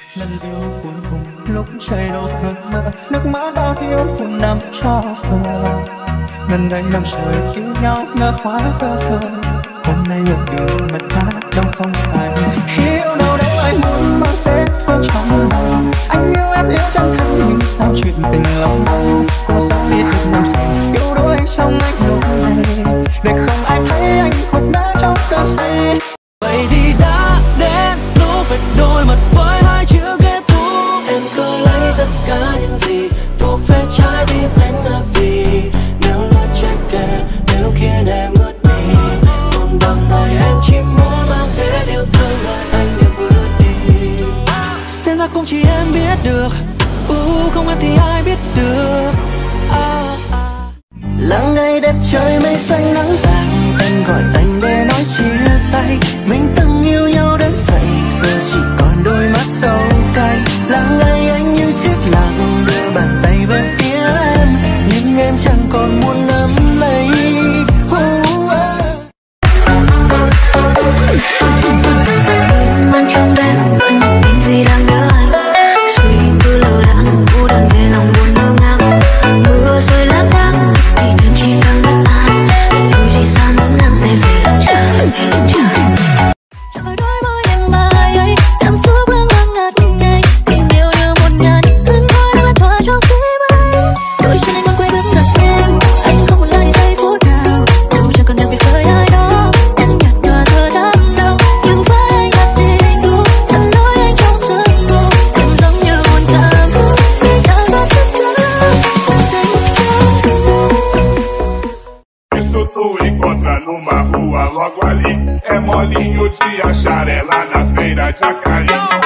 Lần yêu cuối cùng lúc trời đổ cơn mưa, nước mắt bao thiếu phun nằm cho phờ. Ngần ấy năm trời yêu nhau ngỡ hóa tơ phờ. Hôm nay một đường mặt khác đâu không phải. Yêu đâu đâu anh muốn mang phép thơ trong lòng. Anh yêu em yêu chân thành nhưng sao chuyện tình lòng đau. Cô sao biết được năm phần yêu đuối trong anh lúc này, để không ai thấy anh khúc ngã trong cơn say. Vậy thì đã đến lúc phải đối mặt với hai chữ kết thúc. Em cứ lấy tất cả những gì thuộc về trái tim anh là vì nếu là trái kề, nếu khiến em mất đi. Còn bằng này em chỉ muốn mang thế yêu thương đời anh em vượt đi. Xem ra cũng chỉ em biết được, không em thì ai biết được. Là ngày đẹp trời mây xanh nắng vàng, em gọi anh để nói chia tay. Mình từng yêu nhau đến vậy, giờ chỉ còn đôi mắt sâu cay. Là ngày anh như chiếc lạc đưa bàn tay về phía em, nhưng em chẳng còn muốn nắm lấy. Mang trong đêm vẫn mặc định vì đang nhớ anh, suy tư lờ đãng cô đơn về lòng buồn ngơ ngác. Mưa rơi lác đác thì thêm chỉ càng bất an, để lùi đi xa muốn ngang xe gì làm trái. Trong đôi môi em mai ấy cảm xúc đang ngăn ngạt ngày, tình yêu như một ngàn hương khói đã tỏa trong tim anh. Đôi chân anh vẫn quay bước ngập em, anh không một lời giây phút nào, dù chẳng còn đặc biệt với ai đó. Em nhạt nhòa giờ đắm đau, nhưng với anh là tình đua. Anh nói anh trong sương mù, em giống như buồn cảm hút, vì đã rất chất Isso tu encontra numa rua logo ali. É molinho de achar ela na feira de Acari.